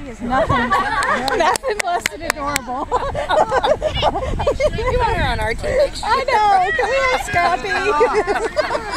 Scrappy is nothing, nothing less than adorable. You want her on our team. I know. Come here, Scrappy.